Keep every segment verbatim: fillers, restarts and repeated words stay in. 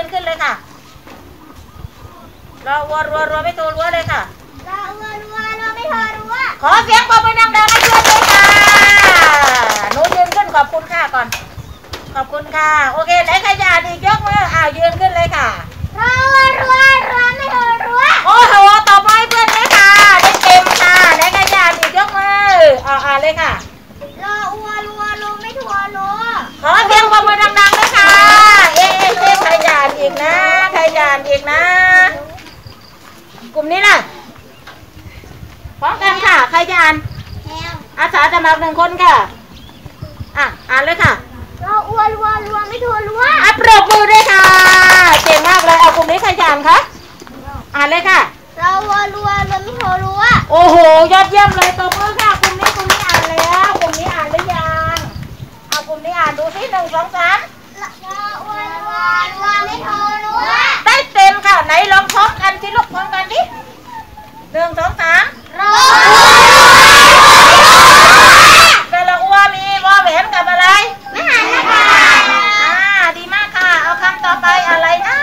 นขึ้นเลยค่ะรอวัวรัวรัวไม่โทรรัวเลยค่ะรอวัวรัวรัวไม่โทรรัวขอเสียงปรบมือดังๆให้เพื่อนเลยค่ะหนูยืนขึ้นขอบคุณค่ะก่อนขอบคุณค่ะโอเคไหนใครจะอ่านอีกยกมืออ้าวยืนขึ้นเลยค่ะรอวัวรัวรัวไม่โทรรัวโอ้โหตบมือเพื่อนเลยค่ะได้เต็มค่ะไหนใครจะอ่านอีกยกมืออ่าอ่านเลยค่ะรอวัวรัวรัวไม่โทรรัวขอเสียงปรบมือดังๆเลยค่ะเอ๊ะเอ๊ะใครจะอ่านอีกนะใครจะอ่านอีกนะกลุ่มนี้ล่ะพร้อมกันค่ะใครจะอ่านอาสาสมัครหนึ่งคนค่ะอ่ะอ่านเลยค่ะรอวัวรัวรัวไม่โทรรัวอ่ะปรบมือด้วยค่ะเก่งมากเลยเอากลุ่มนี้ใครจะอ่านคะอ่านเลยค่ะรอวัวรัวรัวไม่โทรรัวโอ้โหยอดเยี่ยมเลยปรบมือค่ะกลุ่มนี้กลุ่มนี้อ่านแล้วกลุ่มนี้อ่านหรือยังเอากลุ่มนี้อ่านดูสิหนึ่งสองสามรอวัวรัวรัวไม่โทรรัวได้เต็มค่ะไหนลองพร้อมกันสิลูกพร้อมกันดิหนึ่งสองสามรอเวลาอัวมีวอแหวนกับอะไรไม่หันนะคะอ่าดีมากค่ะเอาคำต่อไปอะไรนะ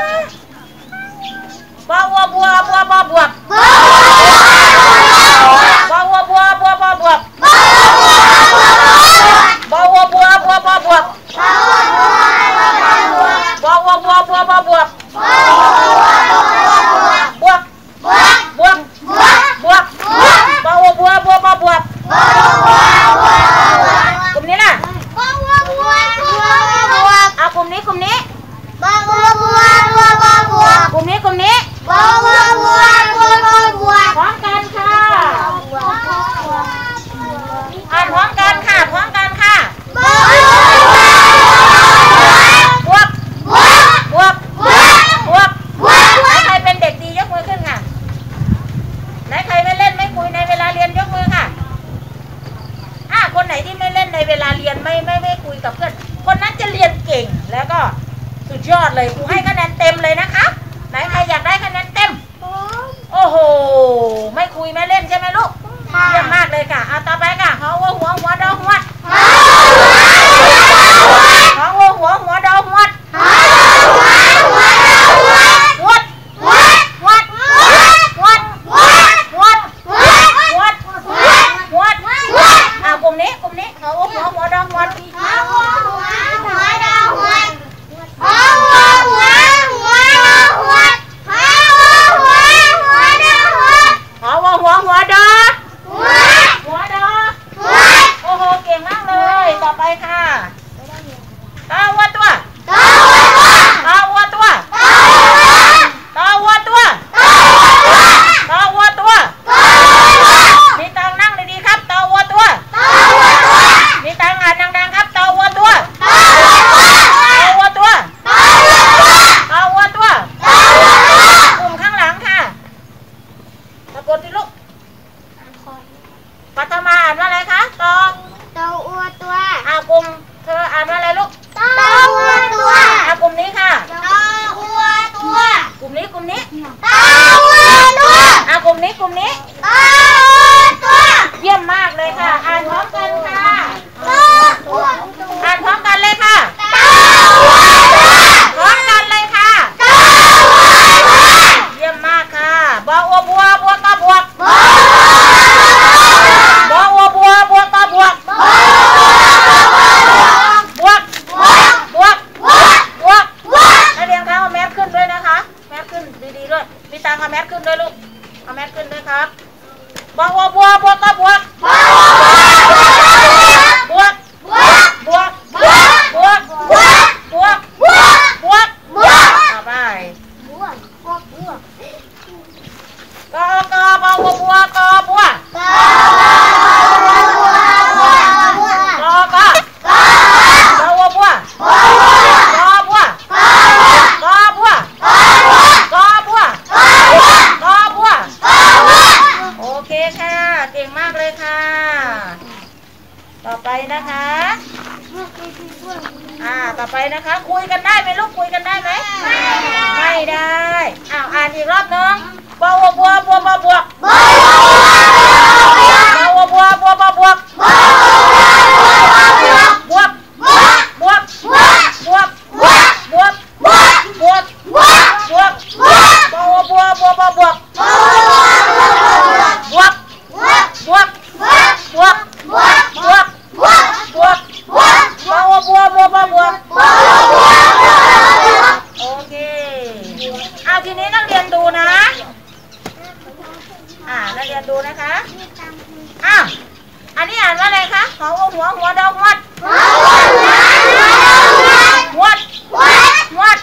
บอวัวบัวบัวบอบวบบอวัวบัวบัวบอบวบบอวัวบัวบัวบอบวบบอวัวบัวบัวบอบวบบวบบวบบวบบอวัวบัวบัวบอบวบกลุ่มนี้ล่ะบอวัวบัวบัวบัวเอากลุ่มนี้กลุ่มนี้บอวัวบัวบัวบัวกลุ่มนี้กลุ่มนี้บอวัวบัวบัวบัวพร้อมกันค่ะอ่านพร้อมกันค่ะพร้อมกันค่ะบอวัวบวบบวบบวบบวบบวบไหนใครเป็นเด็กดียกมือขึ้นค่ะไหนใครไม่เล่นไม่คุยในเวลาเรียนยกมือค่ะอ่าคนไหนที่ไม่เล่นในเวลาเรียนไม่ไม่ไม่คุยกับเพื่อนคนนั้นจะเรียนเก่งแล้วก็สุดยอดเลยครูให้คะแนนเต็มเลยนะคะไหนใครอยากได้คะแนนเต็มโอ้โหไม่คุยไม่เล่นใช่ไหมลูกเยี่ยมมากเลยค่ะเอาต่อไปค่ะหัวหัวหัวดอหัวหัวหัวหัวดอหัวหัวหัวหัวหัวหัวหัวหัวหัวอ่ากลุ่มนี้กลุ่มนี้หัวหัวหัวดอหัวหัวหัวหัวดอหัวหัวหัวหัวหัวดอหัวหัวหัวหัวหัวดอหัวหัวหัวหัวดอหัวหัวดอหัวโอ้โหเก่งมากเลยต่อไปค่ะตาวัวตัวตาวัวตัวตาวัวตัวตาวัวตัวตาวัวตัวมีตังนั่งดีๆครับตาวัวตัวมีตังอ่านดังๆครับตาวัวตัวตาวัวตัวตาวัวตัวกลุ่มข้างหลังค่ะตะโกนดิลูกปัทมาอ่านว่าอะไรคะตอตาวัวตัวอากลุ่มเธออ่านว่าอะไรลูกตาวัวตัวอากลุ่มนี้ค่ะตาวัวตัวกลุ่มนี้กลุ่มนี้ตาวัวตัวอากลุ่มนี้กลุ่มนี้ตาวัวตัวเยี่ยมมากเลยค่ะอ่านพร้อมกันค่ะตาวัวอ่านพร้อมกันเลยค่ะตาวัวพร้อมกันเลยค่ะตาวัวเยี่ยมมากค่ะบอวัวบัวบัวตาบวกบอวัวบัวบัวตาบวกบวกบวกบวกนักเรียนคะเอาแมสขึ้นด้วยนะคะแมสขึ้นดีๆด้วยมีตังเอาแมสขึ้นด้วยลูกเอาแมสขึ้นด้วยครับบอวัวบัวบัวตาบวกบวกบวกบวกบวกบวกบวกบวกบวกบวกไปกอกอบอวัวบัวกอบัวกอกอบอวัวบัวกอบัวกอบัวกอบัวกอบัวโอเคค่ะเก่งมากเลยค่ะต่อไปนะคะอ่าต่อไปนะคะคุยกันได้ไหมลูกคุยกันได้ไหมไม่ได้อ้าวอ่านอีกรอบนึงบอวัวบัวบัวบวบวบอวัวบัวบัวบวบวบบวบบวบบวบบวบบวบบวบบวบบวบทีนี้นักเรียนดูนะอ่านักเรียนดูนะคะอ้าวอันนี้อ่านว่าอะไรคะหัวหัวหัวดอกวัดวัดวัด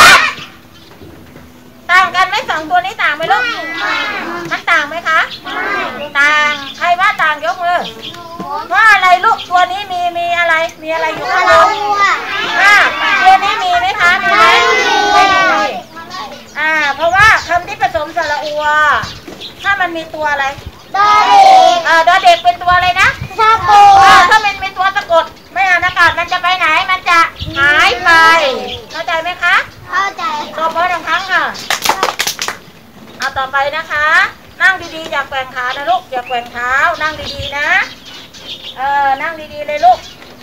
ต่างกันไหมสองตัวนี้ต่างไหมลูกมันต่างไหมคะต่างใครว่าต่างยกมือเพราะอะไรลูกตัวนี้มีมีอะไรมีอะไรอยู่ข้างบนอ่าตัวนี้มีไหมคะมีไหมไม่มีอ่าเพราะว่าคำที่ผสมสระอัวถ้ามันมีตัวอะไรดอเด็กอ่าดอเด็กเป็นตัวอะไรนะสะกดอ่าถ้ามันเป็นตัวสะกดไม่อ่านอากาศมันจะไปไหนมันจะหายไปเข้าใจไหมคะเข้าใจต่อไปหนึ่งครั้งค่ะเอาต่อไปนะคะนั่งดีๆอย่าแกว่งขานะลูกอย่าแกว่งเท้านั่งดีๆนะเออนั่งดีๆเลยลูก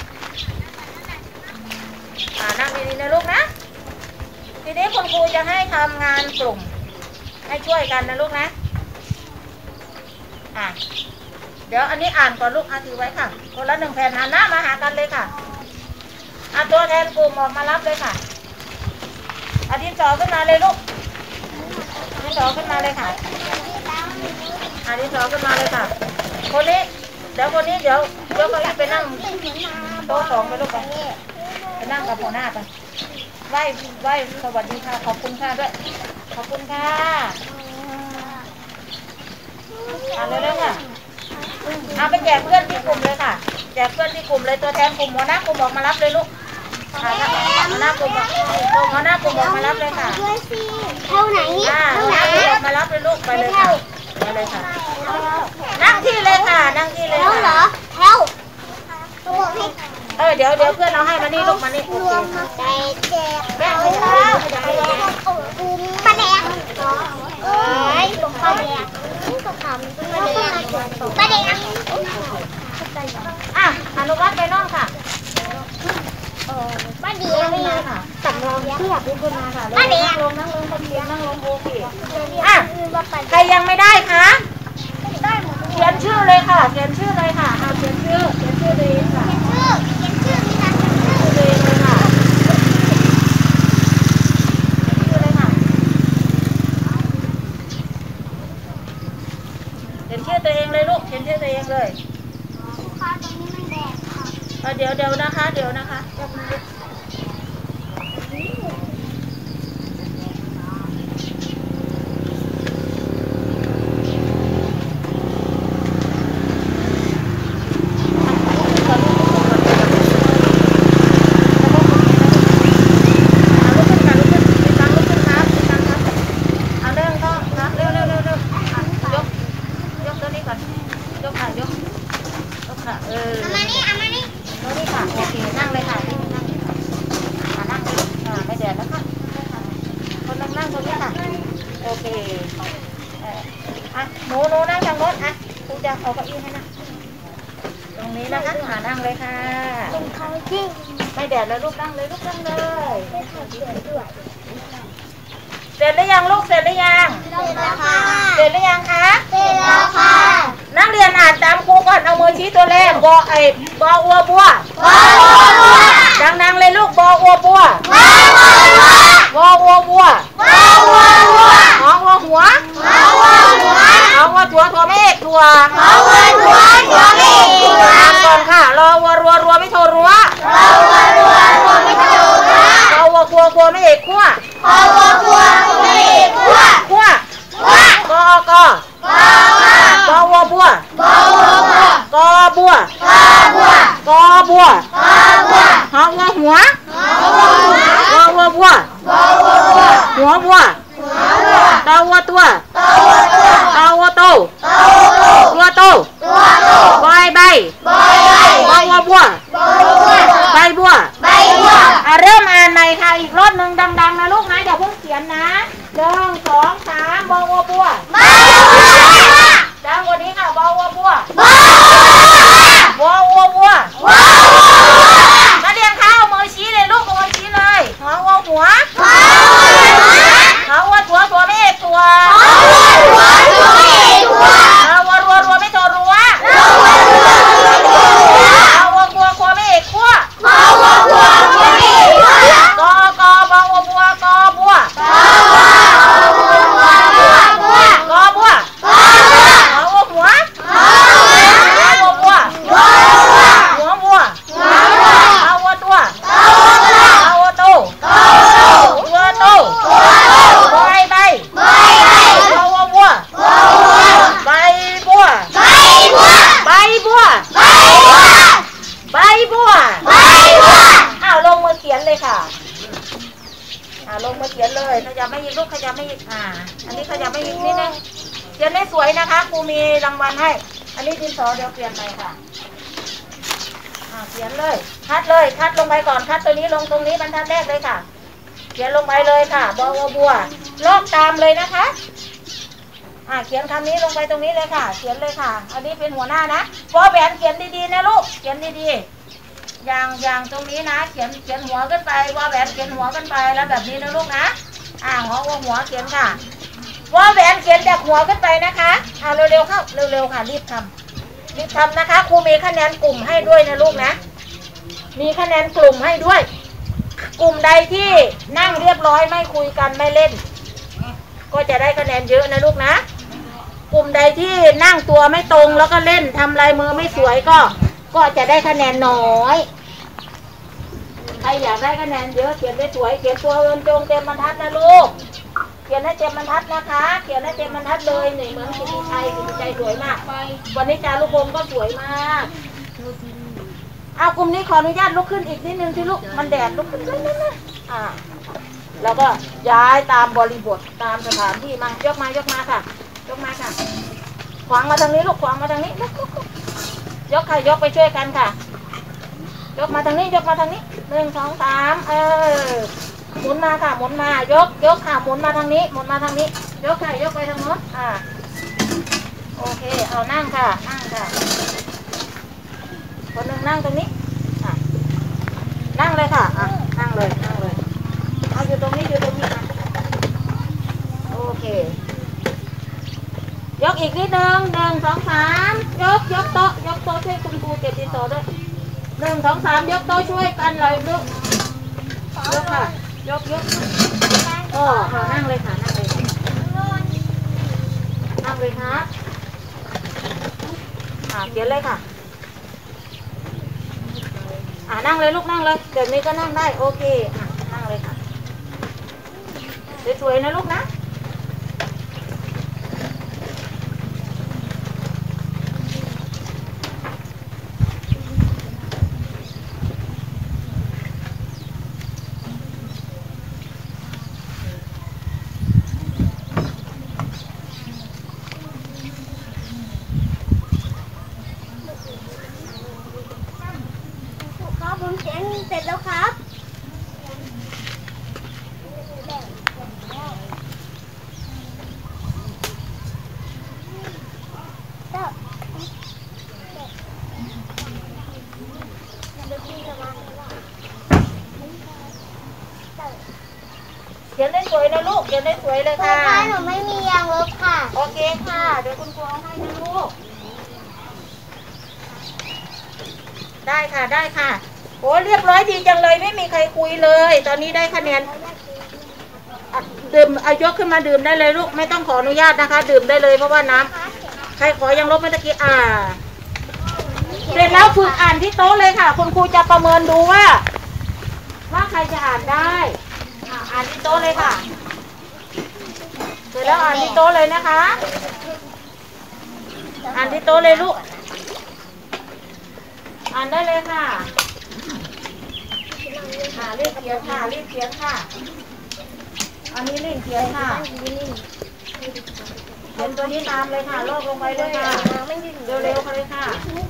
อ่านั่งดีๆนะลูกนะทีนี้คุณครูจะให้ทำงานกลุ่มให้ช่วยกันนะลูกนะอ่ะเดี๋ยวอันนี้อ่านก่อนลูกอ่านถือไว้ค่ะคนละหนึ่งแผ่นหันหน้ามาหากันเลยค่ะเอาตัวแทนกลุ่มออกมารับเลยค่ะเอาดินสอขึ้นมาเลยลูกดินสอขึ้นมาเลยค่ะเอาดินสอขึ้นมาเลยค่ะคนนี้เดี๋ยวคนนี้เดี๋ยวเดี๋ยวก็ไปนั่งโต๊ะสองไปลูกไปไปนั่งกับหัวหน้าไปไหว้ไหว้สวัสดีค่ะขอบคุณค่ะด้วยขอบคุณค่ะอ่านเร็วๆค่ะเอาไปแจกเพื่อนที่กลุ่มเลยค่ะแจกเพื่อนที่กลุ่มเลยตัวแทนกลุ่มหัวหน้ากลุ่มออกมารับเลยลูกหัวหน้ากลุ่มหัวหน้ากลุ่มออกมารับเลยค่ะเท่าไหนอ่าหัวหน้ากลุ่มออกมารับเลยลูกไปเลยค่ะไปเลยค่ะนั่งที่เลยค่ะนั่งที่เลยค่ะเหรอเท่าเออเดี๋ยวเดี๋ยวเพื่อนเราให้มานี่ลูกมานี่โอเคใจเจ็บแม่ไม่ใช่ปลาแดงเอ้ยปลาแดงก็ทำปลาแดงปลาแดงอ่ะอนุวัฒน์ไปน้องค่ะป้าเดียไม่มาค่ะสำรองเทียบเป็นคนมาค่ะป้าเดียนั่งลงนั่งลงคนเดียวนั่งลงโอเคอ่ะใครยังไม่ได้คะเขียนชื่อเลยค่ะเขียนชื่อเลยค่ะเอาเขียนชื่อเขียนชื่อเลยค่ะเขียนชื่อเขียนชื่อนี่นะชื่อเลยเลยค่ะชื่อเลยค่ะเขียนชื่อตัวเองเลยลูกเขียนชื่อตัวเองเลยค่ะตรงนี้มันแดดค่ะเดี๋ยวเดี๋ยวนะคะเดี๋ยวนะคะหนูหนูนั่งทางรถอ่ะครูจะเอาเก้าอี้ให้นะตรงนี้นะคะหานั่งเลยค่ะไม่แดดแล้วลูกนั่งเลยลูกนั่งเลยเสร็จหรือยังลูกเสร็จหรือยังเสร็จแล้วค่ะเสร็จหรือยังคะเสร็จแล้วค่ะนักเรียนอ่านตามครูก่อนเอามือชี้ตัวแรกบอไอบออัวบัวบออัวบัวดังๆเลยลูกบออัวบัวบออัวบัวบออัวบัวบออัวบัวหอหัวหอหัวหัวหอหัวถั่วถั่วไม่เอกถั่วหอหัวถั่วถั่วไม่เอกถั่วอ่านก่อนค่ะรอวัวรัวรัวไม่โทรัวรอวัวรัวรัวไม่โทรัวรอวัวครัวครัวไม่เอกขั้วรอวัวครัวไม่เอกขั้วขั้วกอกอกอวัวบัวบอวัวบัวกอบัวกอบัวกอบัวกอบัวหอวัวหัวหอวัวหัวกอวัวบัวบอวัวบัวหัวบัวหัวบัวตอวัวตัวตอวัวตัวตอวัวโตตอวัวโตตัวโตตัวโตบอยใบบอยใบบอวัวบัวบอวัวบัวใบบัวใบบัวอ่ะเริ่มอ่านใหม่ค่ะอีกรอบหนึ่งดังๆนะลูกนะอย่าเพิ่งเขียนนะหนึ่งสองสามบอวัวบัวบอวัวบัวดังกว่านี้ค่ะบอวัวบัวบอวัวบัววอวัวบัววอวัวนักเรียนคะเอามือชี้เลยลูกเอามือชี้เลยหัววัวหัวหัวหัววัวตัวตัวไม่เอกตัวหัววัวตัวไม่เอกตัวหัวรัวรัวไม่โตรัวหัวรัวรัวไม่โตรัวหัววัวกัวกัวไม่เอกขั้วหัววัวกัวกัวไม่เอกขั้วกอกอบอวัวบัวกอบัวกอบอยนเลยขยับไม่อีกลูกขยับไม่อีกอ่าอันนี้ขยับไม่อีกนิดนึงเขียนได้สวยนะคะครูมีรางวัลให้อันนี้ดินสอเดี๋ยวเปลี่ยนไปค่ะอ่าเขียนเลยคัดเลยคัดลงไปก่อนคัดตัวนี้ลงตรงนี้บรรทัดแรกเลยค่ะเขียนลงไปเลยค่ะบอบัวลอกตามเลยนะคะอ่าเขียนคำนี้ลงไปตรงนี้เลยค่ะเขียนเลยค่ะอันนี้เป็นหัวหน้านะวอแหวนเขียนดีๆนะลูกเขียนดีๆอย่างอย่างตรงนี้นะเขียนเขียนหัวขึ้นไปวอแหวนเขียนหัวขึ้นไปแล้วแบบนี้นะลูกนะอ่าหัวหัวเขียนค่ะวอแหวนเขียนจากหัวขึ้นไปนะคะอ่าเร็วๆเข้าเร็วๆค่ะรีบทำรีบทำนะคะครูมีคะแนนกลุ่มให้ด้วยนะลูกนะมีคะแนนกลุ่มให้ด้วยกลุ่มใดที่นั่งเรียบร้อยไม่คุยกันไม่เล่นก็จะได้คะแนนเยอะนะลูกนะกลุ่มใดที่นั่งตัวไม่ตรงแล้วก็เล่นทำลายมือไม่สวยก็ก็จะได้คะแนนน้อยใครอยากได้คะแนนเยอะเขียนได้สวยเขียนตัวเอินจงเต็มบรรทัดนะลูกเขียนให้เต็มบรรทัดนะคะเขียนให้เต็มบรรทัดเลยหนึ่งเหมือนสิริชัยสิริชัยสวยมากวันนี้จารุพงศ์ก็สวยมากเอากลุ่มนี้ขออนุญาตลุกขึ้นอีกนิดนึงที่ลูกมันแดดลุกขึ้นนิดนึงอ่าแล้วก็ย้ายตามบริบทตามสถานที่มายกมายกมาค่ะยกมาค่ะขวางมาทางนี้ลูกขวางมาทางนี้ยกค่ะยกไปช่วยกันค่ะยกมาทางนี้ยกมาทางนี้หนึ่งสองสามเออหมุนมาค่ะหมุนมายกยกค่ะหมุนมาทางนี้หมุนมาทางนี้ยกค่ะยกไปทางโน้นอ่าโอเคเอานั่งค่ะนั่งค่ะคนหนึ่งนั่งตรงนี้อ่ะนั่งเลยค่ะอ่ะนั่งเลยนั่งเลยเอาอยู่ตรงนี้อยู่ตรงนี้โอเคยกอีกนิดนึงหนึ่งสองสามยกยกโต๊ะยกโต๊ะช่วยคุณครูเก็บดินสอด้วยหนึ่งสองสามยกโต๊ะช่วยกันเลยลูกยกค่ะยกยกโอ้ค่ะนั่งเลยค่ะนั่งเลยนั่งเลยครับอ่าเขียนเลยค่ะอ่านั่งเลยลูกนั่งเลยเดี๋ยวนี้ก็นั่งได้โอเคอ่ะนั่งเลยค่ะสวยๆนะลูกนะผมเขียนเสร็จแล้วครับเขียนได้สวยนะลูกเขียนได้สวยเลยค่ะหนูไม่มียางลบค่ะโอเคค่ะเดี๋ยวคุณครูเอาให้นะลูกได้ค่ะได้ค่ะโอ้เรียบร้อยดีจังเลยไม่มีใครคุยเลยตอนนี้ได้คะแนนดื่มเอายกขึ้นมาดื่มได้เลยลูกไม่ต้องขออนุญาตนะคะดื่มได้เลยเพราะว่าน้ำใครขอยังลบเมื่อกี้อ่าเสร็จแล้วฝึกอ่านที่โต๊ะเลยค่ะคุณครูจะประเมินดูว่าว่าใครจะอ่านได้อ่านที่โต๊ะเลยค่ะเสร็จแล้วอ่านที่โต๊ะเลยนะคะอ่านที่โต๊ะเลยลูกอ่านได้เลยค่ะอ่ารีบเขียนค่ะรีบเขียนค่ะอันนี้รีบเขียนค่ะเขียนตัวนี้ตามเลยค่ะลอกลงไปเลยค่ะเร็วๆเลยค่ะ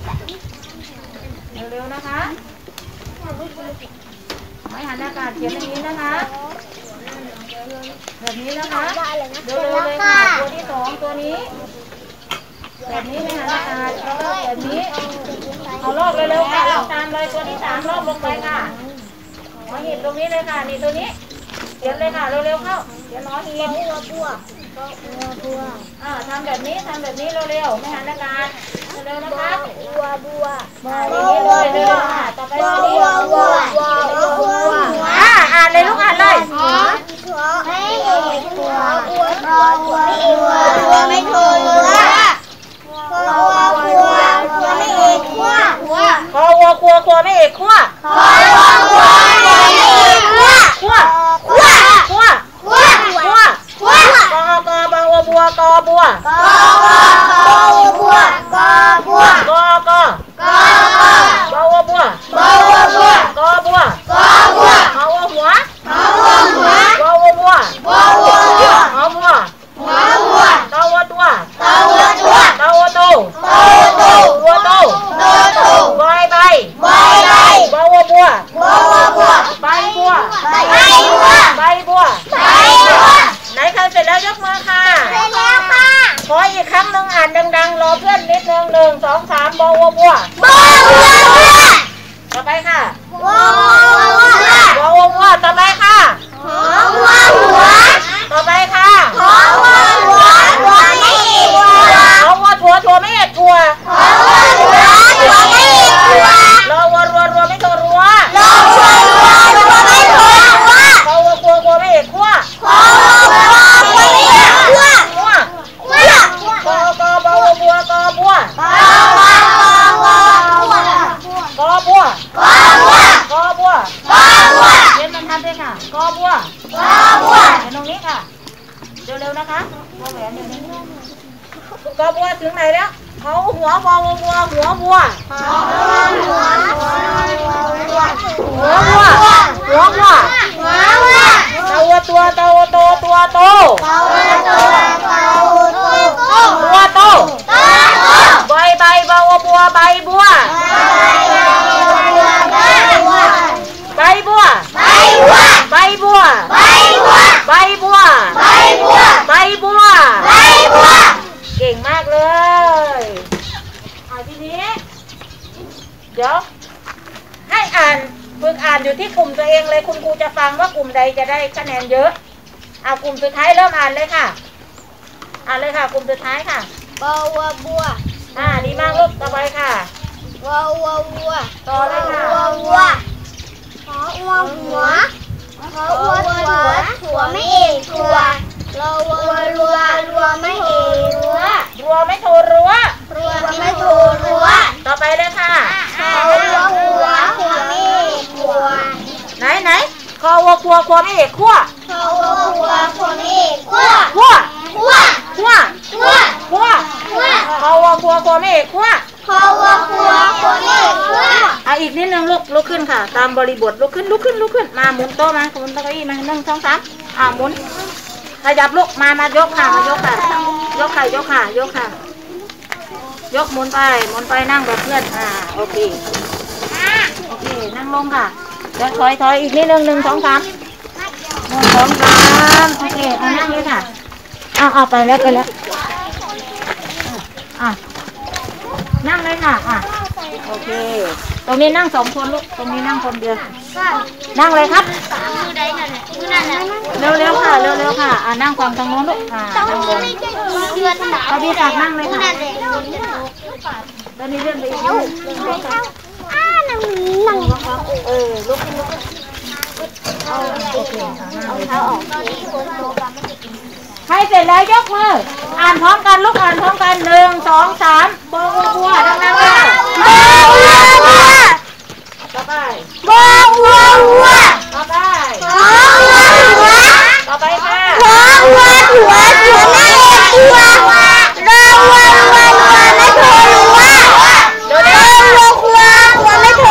เร็วๆนะคะไม่หันอากาศเขียนอย่างนี้นะคะแบบนี้นะคะเร็วๆเลยค่ะตัวที่สองตัวนี้แบบนี้ไม่หันอากาศแล้วก็แบบนี้เอาลอกเร็วๆค่ะลอกตามเลยตัวที่สามลอกลงไปค่ะมาหยิบตรงนี้เลยค่ะนี่ตัวนี้เขียนเลยค่ะเร็วๆเข้าเขียนน้อยหีบบัวบัวบัวอ่าทำแบบนี้ทำแบบนี้เร็วๆไม่หันอากาศเร็วๆนะคะบัวบัวมาอย่างนี้เลยเร็วๆค่ะต่อไปตัวนี้บัวบัวบัวอ่าอ่านเลยลูกอ่านเลยไม่เอกหัวบัวบัวบัวบัวไม่โทรเลยบัวบัวบัวไม่เอกขั้วคอวัวครัวครัวไม่เอกขั้วคอวัวครัวไม่เอกขั้วขั้วขั้วขั้วขั้วขั้วกอกอบาวัวบัวกอบัวกอกอบัวกอบัวกอกอกอบาวัวบัวบาวัวบัวกอบัวกอบัวเมาวัวหัวเมาวัวหัวบาวัวบัวนะคะวอแหวนอยู่นี่กอบัวถึงไหนแล้วเขาหัววอบัวหัวบัวหัวบัวหัวบัวหัวบัวตัวตัวโตตัวตัวโตตัวโตใบใบบัวบัวใบบัวใบบัวใบบัวใบบัวใบบัวเก่งมากเลยเอาทีนี้เดี๋ยวให้อ่านฝึกอ่านอยู่ที่กลุ่มตัวเองเลยคุณครูจะฟังว่ากลุ่มใดจะได้คะแนนเยอะเอากลุ่มสุดท้ายเริ่มอ่านเลยค่ะอ่านเลยค่ะกลุ่มสุดท้ายค่ะบัวบัวอ่าดีมากลูกต่อไปค่ะบัวบัวต่อเลยค่ะบัวบัวขออัวหัวขออัวหัวหัวไม่เอกหัวรัวรัวรัวไม่เอกรัวรัวไม่โทรรัวรัวไม่โทรรัวต่อไปเลยค่ะขออัวหัวหัวไม่เอกหัวไหนไหนคอวัวครัวครัวไม่เอกขั้วขออัวหัวหัวไม่เอกขั้วขั้วขั้วขั้วขั้วขั้วขั้วคอวัวครัวครัวไม่เอกขั้วขออัวหัวหัวไม่เอกขั้วอ่ะอีกนิดนึงลุกลุกขึ้นค่ะตามบริบทลุกขึ้นลุกขึ้นลุกขึ้นมาหมุนโต๊ะมาหมุนโต๊ะเก้าอี้มาหนึ่งสองสามอ่าหมุนขยับลุกมามายกค่ะมายกค่ะยกค่ะยกค่ะยกค่ะยกหมุนไปหมุนไปนั่งแบบเพื่อนอ่าโอเคโอเคนั่งลงค่ะเดี๋ยวถอยถอยอีกนิดนึงหนึ่งสองสามหนึ่งสองสามโอเคเอานั่งเลยค่ะเอาเอาไปแล้วไปแล้วอ่ะนั่งเลยค่ะอ่ะโอเคตรงนี้นั่งสองคนลูกตรงนี้นั่งคนเดียวนั่งเลยครับเร็วเร็วค่ะเร็วเร็วค่ะอ่านั่งฝั่งทางโน้นลูกอ่านั่งลงตอนนี้ฝากนั่งเลยค่ะตอนนี้เลื่อนไปอีกนิดนึงอ่านั่งนั่งเออลุกขึ้นลุกขึ้นเอาโอเคเอาออกให้เสร็จแล้วยกมืออ่านพร้อมกันลูกอ่านพร้อมกันหนึ่งสองสามบัวบัวดังๆค่ะบัวบัวต่อไปบัวบัวบัวต่อไปบัวบัวต่อไปค่ะบัวบัวหัวหัวไม่เอกหัวรัวรัวรัวไม่โทรรัวรัวรัวหัวหัวไม่โทร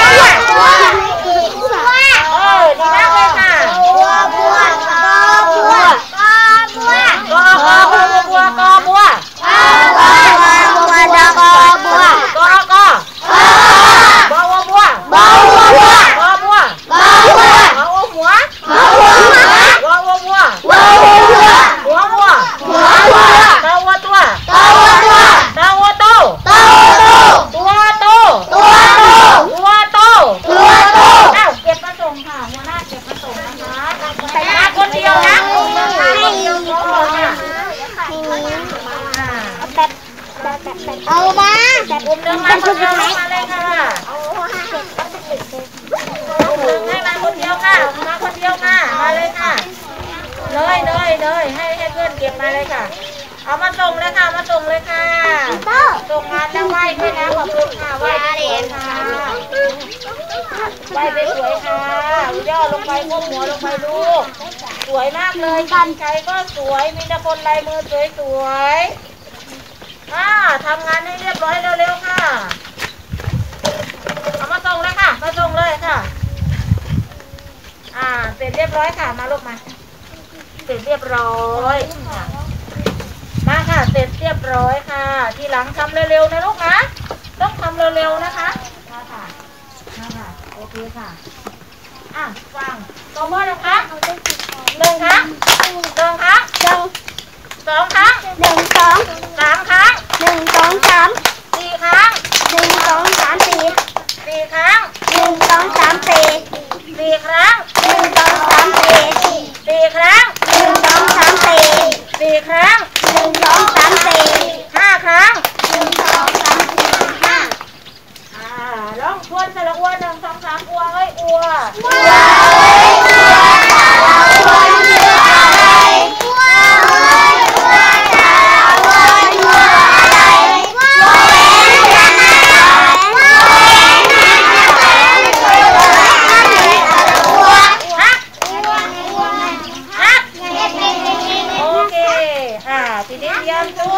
เออดีมากเลยค่ะบัวบัวบัวบัวกอกอบัวบัวกอบัวบัวบัวดอกบัวกอกอบัวบัวบัวบัวกอบัวบัวเอาหัวบัวบัวบัวบัวบัวบัวหัวบัวหัวบัวตาวัวตัวตาวัวตัวตาวัวโตตาวัวโตตัวโตตัวโตตัวโตตัวโตอ้าวเก็บมาส่งค่ะหัวหน้าเก็บมาส่งนะคะใส่มาคนเดียวนะให้เดียวก็พอค่ะเอามาอุ้มเดินมาคนเดียวมาเลยค่ะอุ้มเดินให้มาคนเดียวค่ะมาคนเดียวค่ะมาเลยค่ะเลยเลยเลยให้ให้เพื่อนเก็บมาเลยค่ะเอามาส่งเลยค่ะมาส่งเลยค่ะส่งงานแล้วไหว้ด้วยนะขอบคุณค่ะไหว้สวยค่ะไหว้ไปสวยค่ะย่อลงไปก้มหัวลงไปลูกสวยมากเลยกันใจก็สวยมีแต่คนลายมือสวยๆอ่าทำงานให้เรียบร้อยเร็วๆค่ะเอามาส่งเลยค่ะมาส่งเลยค่ะอ่าเสร็จเรียบร้อยค่ะมาลูกมาเสร็จเรียบร้อยมาค่ะเสร็จเรียบร้อยค่ะทีหลังทำเร็วๆนะลูกนะต้องทำเร็วๆนะคะมาค่ะมาค่ะโอเคค่ะอ่ะฟังต่อมานะคะหนึ่งครั้งหนึ่งครั้งหนึ่งสองครั้งหนึ่งสองสามครั้งหนึ่งสองสามสี่ครั้งหนึ่งสองสามสี่สี่ครั้งหนึ่งสองสามสี่สี่ครั้งหนึ่งสองสามสี่สี่ครั้งหนึ่งสองสามสี่สี่ครั้งหนึ่งสองสามสี่ห้าครั้งหนึ่งสองสามสี่ห้าอ่าร้องทวนสระอัวหนึ่งสองสามอัวเอ้ยอัวอัวเอ้ยอัวอัวอัวอัวฮักฮักทีนี้เตรียมตัว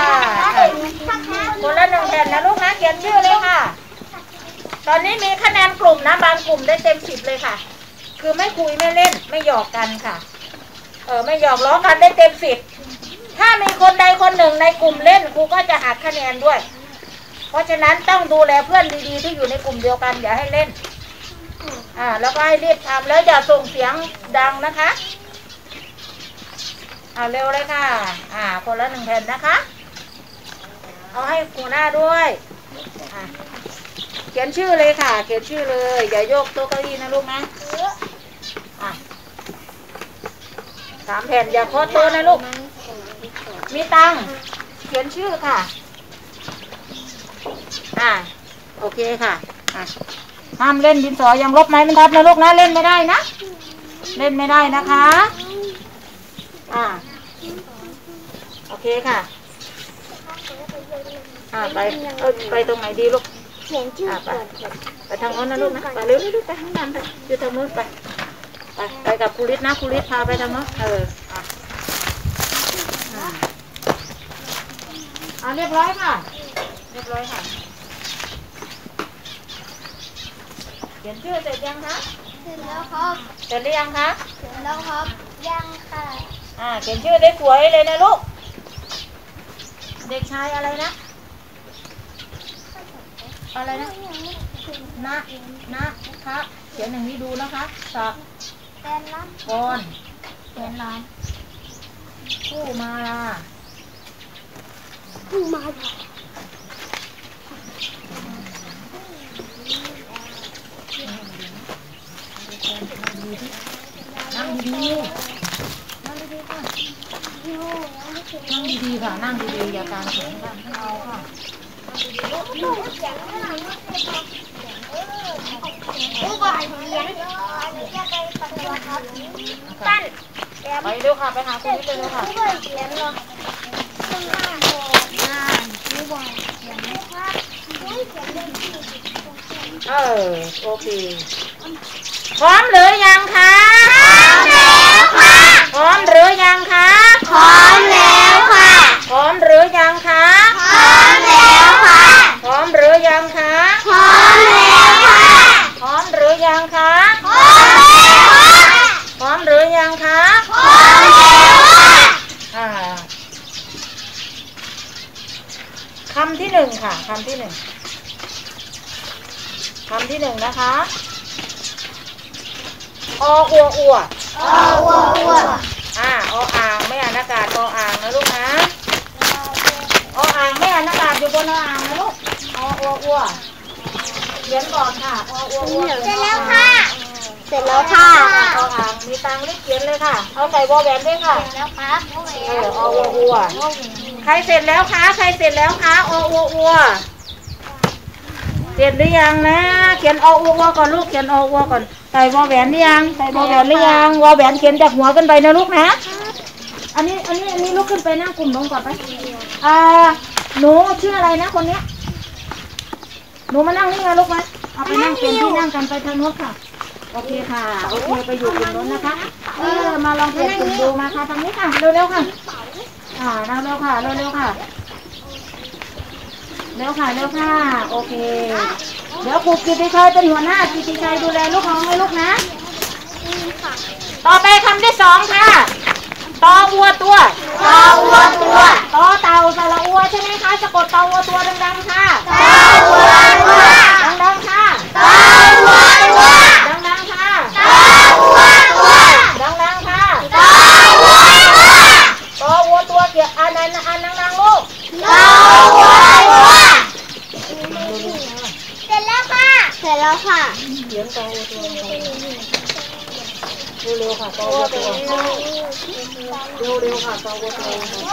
คนละหนึ่งแผ่นนะลูกนะเขียนชื่อเลยค่ะตอนนี้มีคะแนนกลุ่มนะบางกลุ่มได้เต็มสิบเลยค่ะคือไม่คุยไม่เล่นไม่หยอกกันค่ะเออไม่หยอกล้อกันได้เต็มสิบถ้ามีคนใดคนหนึ่งในกลุ่มเล่นครูก็จะหักคะแนนด้วยเพราะฉะนั้นต้องดูแลเพื่อนดีๆที่อยู่ในกลุ่มเดียวกันอย่าให้เล่นอ่าแล้วก็ให้รีบทำแล้วอย่าส่งเสียงดังนะคะเอาเร็วเลยค่ะอ่าคนละหนึ่งแผ่นนะคะเอาให้หัวหน้าด้วยอ่าเขียนชื่อเลยค่ะเขียนชื่อเลยอย่าโยกโต๊ะเก้าอี้นะลูกนะอ่ะสามแผ่นอย่าเคาะโต๊ะนะลูกมีตังค์เขียนชื่อค่ะอ่าโอเคค่ะอ่ะห้ามเล่นดินสอยังลบไม้บรรทัดนะลูกนะเล่นไม่ได้นะเล่นไม่ได้นะคะอ่าโอเคค่ะอ่าไปเออไปตรงไหนดีลูกเขียนชื่อไปไปทางโน้นนะลูกนะไปเร็วเร็วไปทางนั้นไปอยู่ทางโน้นไปไปไปกับครูฤทธิ์นะครูฤทธิ์พาไปทางโน้นเอออ่ะอ่าเรียบร้อยค่ะเรียบร้อยค่ะเขียนชื่อเสร็จยังคะเสร็จแล้วครับเสร็จหรือยังคะเสร็จแล้วครับยังค่ะอ่าเขียนชื่อได้สวยเลยนะลูกเด็กชายอะไรนะอะไรนะนะนะคะเขียนอย่างนี้ดูนะคะสักแกนล้ำกรแกนล้ำผู้มาผู้มานั่งดีๆนั่งดีๆค่ะนั่งดีๆค่ะนั่งดีๆอย่าการเสียงดังเอาค่ะผู้บริหารตั้นไปเร็วค่ะไปหาคุณนี่เลยค่ะผู้บริหารเหรอต้องห้าหกงานผู้บริหารเออโอเคพร้อมหรือยังคะพร้อมแล้วค่ะพร้อมหรือยังคะพร้อมแล้วค่ะพร้อมหรือยังคะพร้อมแล้วค่ะพร้อมหรือยังคะพร้อมแล้วค่ะพร้อมหรือยังคะพร้อมแล้วค่ะพร้อมหรือยังคะพร้อมแล้วค่ะอ่าคำที่หนึ่งค่ะคำที่หนึ่งคำที่หนึ่งนะคะออัวอัวออัวอัวอ่าออ่างไม่อ่านอากาศออ่างนะลูกนะออ่างไม่อ่านอากาศอยู่บนออ่างนะลูกออัวอัวเขียนก่อนค่ะออัวอัวเสร็จแล้วค่ะเสร็จแล้วค่ะออ่างมีตังรีบเขียนเลยค่ะเอาใส่วอแหวนด้วยค่ะแล้วครับเออออัวอัวใครเสร็จแล้วคะใครเสร็จแล้วคะออัวอัวเสร็จหรือยังนะเขียนออัวอัวก่อนลูกเขียนออัวก่อนใส่วอแหวนหรือยังใส่วอแหวนหรือยังวอแหวนเขียนจากหัวขึ้นไปนะลูกนะอันนี้อันนี้อันนี้ลุกขึ้นไปนั่งกลุ่มลงก่อนไปอ่าหนูชื่ออะไรนะคนเนี้ยหนูมานั่งนี่ไงลูกไหมเอาไปนั่งเป็นที่นั่งกันไปทางโน้นค่ะโอเคค่ะโอเคไปอยู่กลุ่มโน้นนะคะเออมาลองเปลี่ยนกลุ่มดูมาค่ะทางนี้ค่ะเร็วๆค่ะอ่าเร็วๆค่ะเร็วๆค่ะเร็วค่ะเร็วค่ะโอเคเดี๋ยวครูกิติชัยเป็นหัวหน้ากิติชัยดูแลลูกน้องให้ลูกนะต่อไปคำที่สองค่ะตอวัวตัวตอวัวตัวตอเต่าสระอัวใช่ไหมคะสะกดตอวัวตัวดังๆค่ะตอวัวตัวดังๆค่ะตอวัวตัวดังๆค่ะตอวัวตัวดังๆค่ะตอวัวตัวตอวัวตัวเกี่ยวอันนั้นอันดังๆลูกตอวัวตัวเสร็จแล้วค่ะเสร็จแล้วค่ะเขียนตอวัวตัวเร็วๆค่ะตอวัวตัวเร็วๆค่ะตอวัวตัว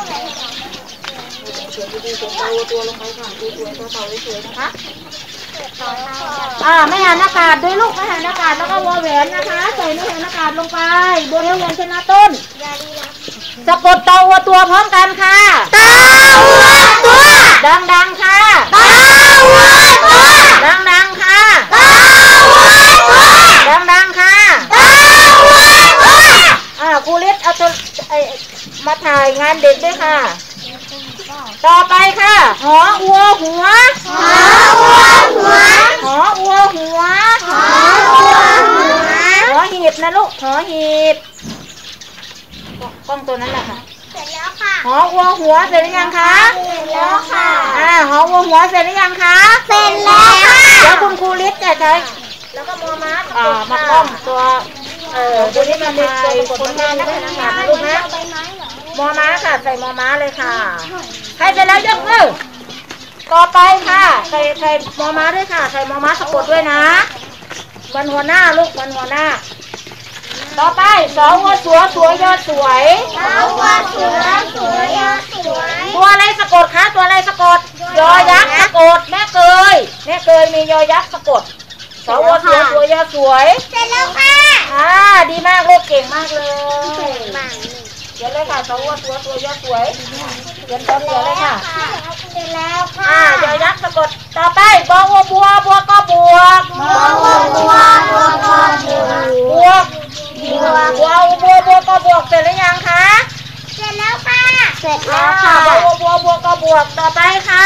เขียนดีๆเขียนตอวัวตัวลงไปค่ะสวยๆตอเต่าสวยๆนะคะอ่าไม่หันอากาศด้วยลูกไม่หันอากาศแล้วก็วอแหวนนะคะใส่ไม่หันอากาศลงไปบนเรียนชนะต้นสะกดตอวัวตัวพร้อมกันค่ะตอวัวตัวดังๆค่ะตอวัวตัวดังๆค่ะตอวัวตัวดังๆค่ะตอวัวตัวอ่าครูฤทธิ์เอาตัวไอมาถ่ายงานเด็กด้วยค่ะต่อไปค่ะหออัวหัวหออัวหัวหออัวหัวหออัวหัวหอหีบนะลูกหอหีบกล้องตัวนั้นแหละค่ะเสร็จแล้วค่ะหออัวหัวเสร็จหรือยังคะเสร็จแล้วค่ะอ่าหออัวหัวเสร็จหรือยังคะเสร็จแล้วค่ะแล้วคุณครูฤทธิ์จะใช้แล้วก็มอม้าอ่ามาป้อมตัวเอ่อตัวนี้มาใส่ผลงานนักเรียนนะลูกนะมอม้าค่ะใส่มอม้าเลยค่ะใครเสร็จแล้วยกมือต่อไปค่ะใส่ใส่มอม้าด้วยค่ะใส่มอม้าสะกดด้วยนะวันหัวหน้าลูกวันหัวหน้าต่อไปสองวัวสัวสวยยอดสวยสองวัวสัวสวยยอดสวยตัวอะไรสะกดคะตัวอะไรสะกดยอยักษ์สะกดแม่เกยแม่เกยมียอยักษ์สะกดสองวัวสัวสวยยอดสวยเสร็จแล้วค่ะอ่าดีมากลูกเก่งมากเลยเดี๋ยวเลยค่ะสองวัวสัวสวยยอดสวยเดี๋ยวเดี๋ยวเลยค่ะเสร็จแล้วค่ะอ่ายอยักษ์สะกดต่อไปบอวัวบัวบัวก็บวกบอวัวบัวบัวก็บวกบวกบัวบัวบัวก็บวกเสร็จหรือยังคะเสร็จแล้วค่ะเสร็จแล้วค่ะบัวบัวบัวก็บวกต่อไปค่ะ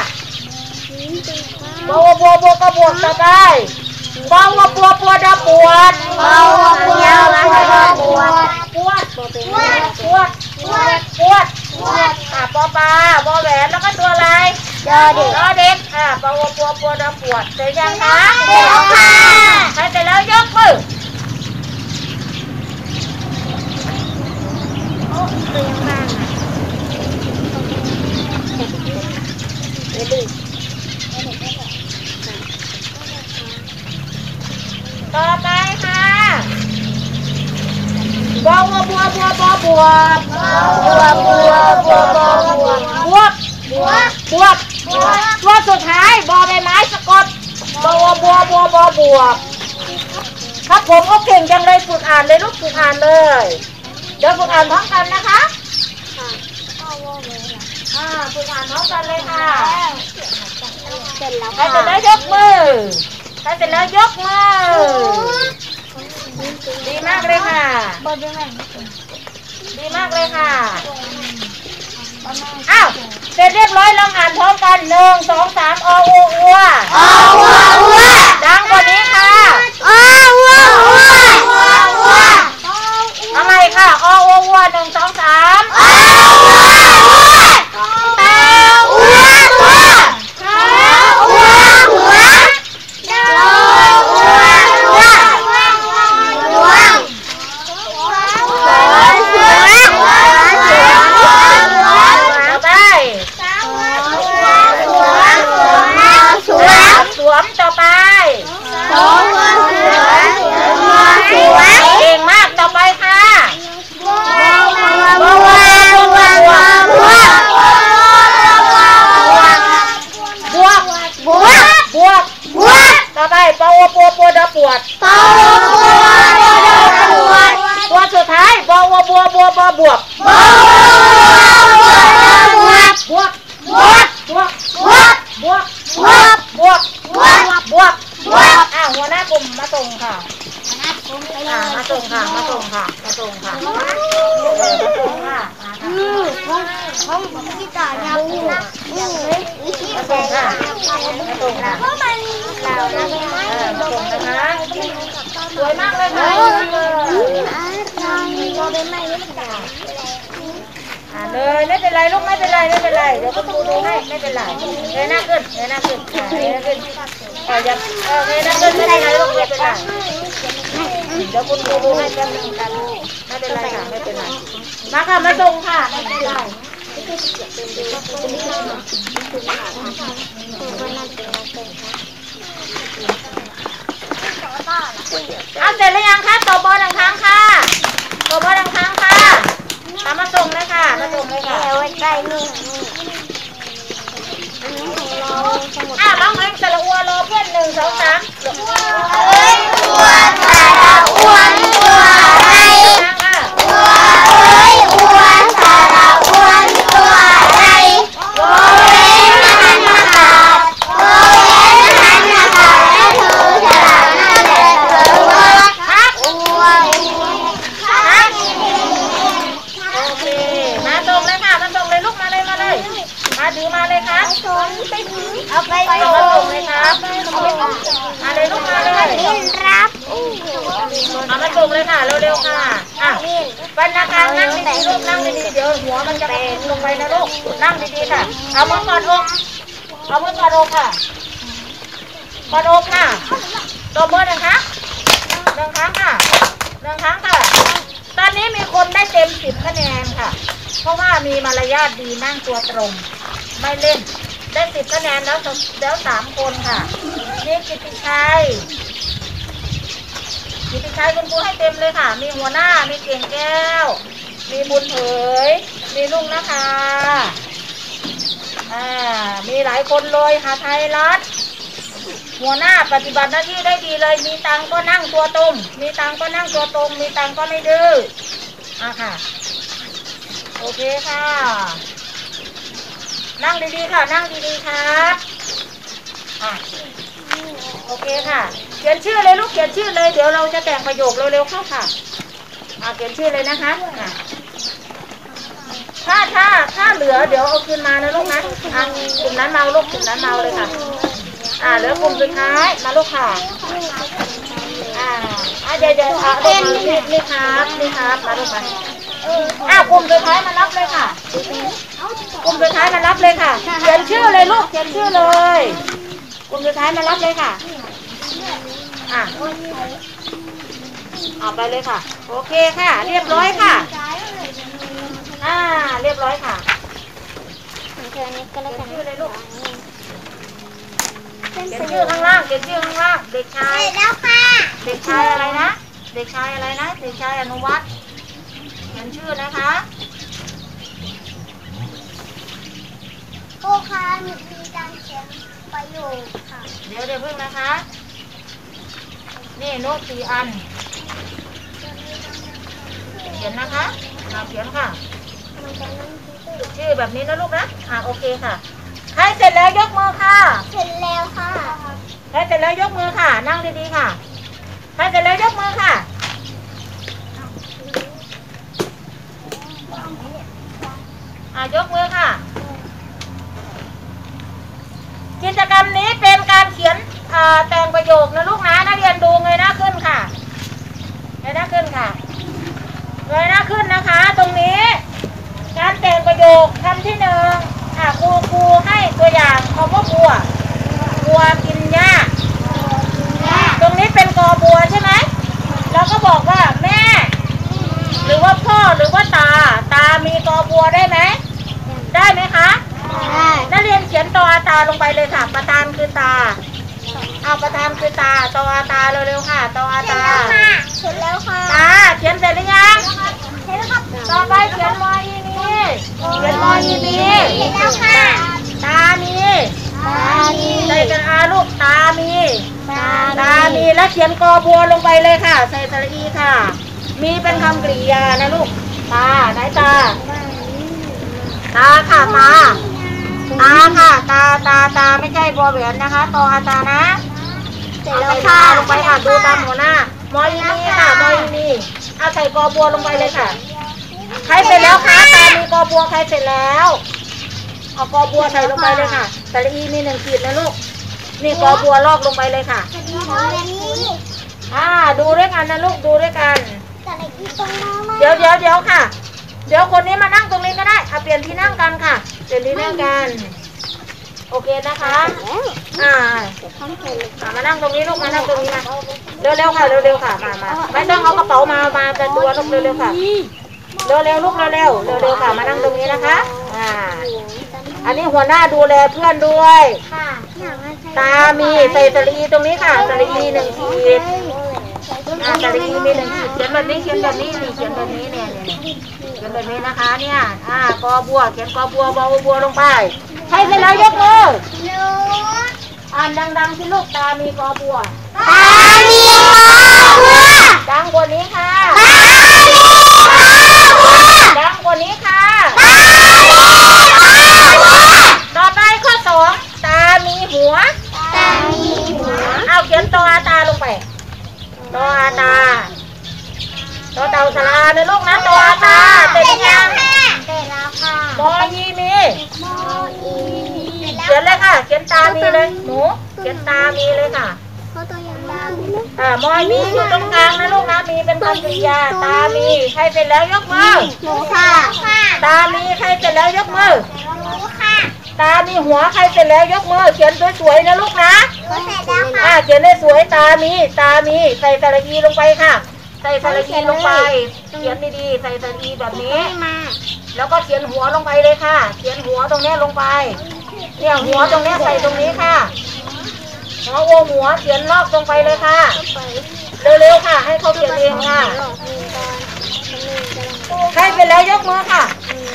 บัวบัวบัวก็บวกต่อไปบัวบัวบัวดาปวดบัวบัวบัวดาปวดปวดปวดปวดปวดปวดปวดปวดอ่ะปอปลาปอแหวนแล้วก็ตัวอะไรยอเด็กยอเด็กอ่ะบัวบัวบัวดาปวดเสร็จยังคะเสร็จแล้วค่ะใครเสร็จแล้วยกมือตัวยังบ้างอ่ะเด็กต่อไปค่ะบัวบัวบัวบัวบัวบัวบัวบัวบัวบัวบัวบวกบวกบวกตัวสุดท้ายบอใบไม้สะกดบัวบัวบัวบัวบวกครับผมโอเคยังเลยฝึกอ่านเลยลูกฝึกอ่านเลยเดี๋ยวฝึกอ่านพร้อมกันนะคะอ่าฝึกอ่านพร้อมกันเลยค่ะเสร็จแล้วใครเสร็จแล้วยกมือใครเสร็จแล้วยกมือดีมากเลยค่ะดีมากเลยค่ะอ้าวเสร็จเรียบร้อยลองอ่านพร้อมกันหนึ่งสองสามออัวอัวออัวอัวดังกว่านี้ค่ะออัวอัวอัวทำไมค่ะออัวอัวหนึ่งสองสามออัวอัวออัวตัวออัวหัวออัวตัวดวงสวยสวยสวยสวยต่อไปสวยสวยสวยสวมต่อไปสวยสวยสวยเก่งมากต่อไปค่ะบัวบัวบัวบัวบัวบวกบวกบวกบวกต่อไปปอปัวปัวดาปวดปอปัวปัวดาปวดตัวสุดท้ายบัวบัวบัวบัวบวกบัวบัวบวกบวกบวกบวกบวกบวกบวกบวกบวกบวกบวกอ่ะหัวหน้ากลุ่มมาส่งค่ะอ่ามาส่งค่ะมาส่งค่ะมาส่งค่ะมาส่งค่ะอืมห้องที่ต่อยาวนี่นะอืมมาส่งค่ะมาส่งค่ะเพราะมันเราเราไม่มาส่งนะคะสวยมากเลยค่ะเราเป็นไม่ไม่ต่างอ่าเลยไม่เป็นไรลูกไม่เป็นไรไม่เป็นไรเดี๋ยวคุณครูดูให้ไม่เป็นไรเงยหน้าขึ้นเงยหน้าขึ้นเงยหน้าขึ้นเออยังเออเงยหน้าขึ้นไม่เป็นไรลูกไม่เป็นไรเดี๋ยวคุณครูดูให้แป๊บนึงกันไม่เป็นไรค่ะไม่เป็นไรมาค่ะมาส่งค่ะไม่เป็นไรเอาเสร็จหรือยังคะต่อบอลหนึ่งครั้งค่ะต่อบอลหนึ่งครั้งค่ะตามมาส่งเลยค่ะมาส่งเลยค่ะไว้ใกล้นี่อ่ะร้องเพลงสระอัวรอเพื่อนหนึ่งสองสามเอ้ยอัวสระอ้วนตัวอะไรอัวเอ้ยอัวสระอ้วนตัวอะไรโอเล่นหันมาขาดโอเล่นหันมาขาดและเธอฉลาดนั่นแหละเธอว่าฮักอัวฮักมาตรงเลยค่ะมาตรงเลยลูกมาเลยมาเลยมาถือมาเลยครับเอาไปตรงเลยครับมาเลยลูกมาเลยรับเอามาตรงเลยค่ะเร็วๆค่ะอ่ะบรรณาการนั่งดีๆลูกนั่งดีๆเดี๋ยวหัวมันจะเป็นลงไปนะลูกนั่งดีๆค่ะเอามือกอดอกเอามือกอดอกค่ะกอดอกค่ะตัวมือหนึ่งครั้งหนึ่งครั้งค่ะหนึ่งครั้งค่ะตอนนี้มีคนได้เต็มสิบคะแนนค่ะเพราะว่ามีมารยาทดีนั่งตัวตรงไม่เล่นได้สิบคะแนนแล้วแล้วสามคนค่ะนี่กิติชัยกิติชัยคุณครูให้เต็มเลยค่ะมีหัวหน้ามีเก่งแก้วมีบุญเผยมีลุงนะคะอ่ามีหลายคนเลยหาไทยรัฐหัวหน้าปฏิบัติหน้าที่ได้ดีเลยมีตังก็นั่งตัวตรงมีตังก็นั่งตัวตรงมีตังก็ไม่ดื้ออ่ะค่ะโอเคค่ะนั่งดีๆค่ะนั่งดีๆครับอ่ะโอเคค่ะเขียนชื่อเลยลูกเขียนชื่อเลยเดี๋ยวเราจะแต่งประโยคเร็วๆเข้าค่ะอ่ะเขียนชื่อเลยนะคะอ่ะถ้าถ้าถ้าเหลือเดี๋ยวเอาคืนมานะลูกนะอ่ะกลุ่มนั้นเมาลูกกลุ่มนั้นเมาเลยค่ะอ่าเหลือกลุ่มสุดท้ายมาลูกค่ะอ่าอ่าเดี๋ยวเดี๋ยวอ่านี่นี่ครับนี่ครับมาลูกมาอ่ากลุ่มสุดท้ายมารับเลยค่ะกลุ่มสุดท้ายมารับเลยค่ะเขียนชื่อเลยลูกเขียนชื่อเลยกลุ่มสุดท้ายมารับเลยค่ะอ่าเอาไปเลยค่ะโอเคค่ะเรียบร้อยค่ะอ่าเรียบร้อยค่ะเขียนชื่อเลยลูกเขียนชื่อข้างล่างเขียนชื่อข้างล่างเด็กชายแล้วค่ะเด็กชายอะไรนะเด็กชายอะไรนะเด็กชายอนุวัฒน์เขียนชื่อนะคะครูคะมีการเขียนประโยคค่ะเดี๋ยวเดี๋ยวเพิ่งนะคะนี่โน้ตสี่อันเขียนนะคะมาเขียนค่ะชื่อแบบนี้นะลูกนะอ่าโอเคค่ะใครเสร็จแล้วยกมือค่ะเสร็จแล้วค่ะใครเสร็จแล้วยกมือค่ะนั่งดีๆค่ะใครเสร็จแล้วยกมือค่ะอ่ายกมือค่ะกิจกรรมนี้เป็นการเขียนแต่งประโยคนะลูกนะนักเรียนดูเงยหน้าขึ้นค่ะเงยหน้าขึ้นค่ะเงยหน้าขึ้นนะคะตรงนี้การแต่งประโยคคำที่หนึ่งอ่ะครูครูให้ตัวอย่างคำว่าบัวบัวกินหญ้าตรงนี้เป็นกอบัวใช่ไหมเราก็บอกว่าแม่หรือว่าพ่อหรือว่าตาตามีกอบัวได้ไหมได้ไหมคะได้นักเรียนเขียนตออาตาลงไปเลยค่ะประธานคือตาเอาประธานคือตาตออาตาเร็วๆค่ะตออาตาเสร็จแล้วค่ะตาเขียนเสร็จหรือยังเสร็จแล้วครับต่อไปเขียนมออีนีเขียนมออีนีเสร็จแล้วค่ะตามีตามีใส่กันอาลูกตามีตามีแล้วเขียนกอบัวลงไปเลยค่ะใส่สระอีค่ะมีเป็นคำกริยานะลูกตาไหนตาตาค่ะตาตาค่ะตาตาตาไม่ใช่บัวแหวนนะคะตออาตานะเสร็จแล้วค่ะลงไปค่ะดูตามหัวหน้ามออีนีค่ะมออีนีเอาใส่กอบัวลงไปเลยค่ะใครเสร็จแล้วคะตามีกอบัวใครเสร็จแล้วเอากอบัวใส่ลงไปเลยค่ะสระอีมีหนึ่งขีดนะลูกนี่กอบัวลอกลงไปเลยค่ะอ่าดูด้วยกันนะลูกดูด้วยกันเดี๋ยวเดี๋ยวเดี๋ยวค่ะเดี๋ยวคนนี้มานั่งตรงนี้ก็ได้เอาเปลี่ยนที่นั่งกันค่ะเปลี่ยนที่นั่งกันโอเคนะคะอ่ามานั่งตรงนี้ลูกมานั่งตรงนี้มาเร็วเร็วค่ะเร็วเร็วค่ะมามาไม่ต้องเอากระเป๋ามามาแต่ตัวลูกเร็วเร็วค่ะเร็วเร็วลูกเร็วเร็วเร็วเร็วค่ะมานั่งตรงนี้นะคะอ่าอันนี้หัวหน้าดูแลเพื่อนด้วยตามีใส่สลีตรงนี้ค่ะสลีหนึ่งขีดอ่าสลีมีหนึ่งขีดเขียนแบบนี้เขียนแบบนี้นี่เขียนแบบนี้เนี่ยเขียนแบบนี้นะคะเนี่ยอ่ากอบัวเขียนกอบัวบอบัวลงไปใครเสร็จแล้วยกมืออ่านดังๆที่ลูกตามีกอบัวตามีกอบัวดังกว่านี้ค่ะตามีกอบัวดังกว่านี้ค่ะตามีกอบัวต่อไปข้อสองตามีหัวตามีหัวเอาเขียนตออาตาลงไปตออาตาตอเต่าสลาในลูกนะตออาตาเสร็จยังเสร็จแล้วขียนเลยค่ะเขียนตามีเลยหนูเขียนตามีเลยค่ะอ่ามอยมีอยู่ตรงกลางนะลูกนะมีเป็นคำกริยาตามีใครเป็นแล้วยกมือหนูค่ะตามีใครเป็นแล้วยกมือหนูค่ะตามีหัวใครเป็นแล้วยกมือเขียนสวยๆนะลูกนะหนูเสร็จแล้วค่ะอ่าเขียนได้สวยตามีตามีใส่สระอีลงไปค่ะใส่สระอีลงไปเขียนดีๆใส่สระอีแบบนี้แล้วก็เขียนหัวลงไปเลยค่ะเขียนหัวตรงนี้ลงไปเนี่ยหัวตรงนี้ใส่ตรงนี้ค่ะหัวโอหัวเขียนลอกลงไปเลยค่ะเร็วๆค่ะให้เขาเขียนเองค่ะใครเป็นแล้วยกมือค่ะ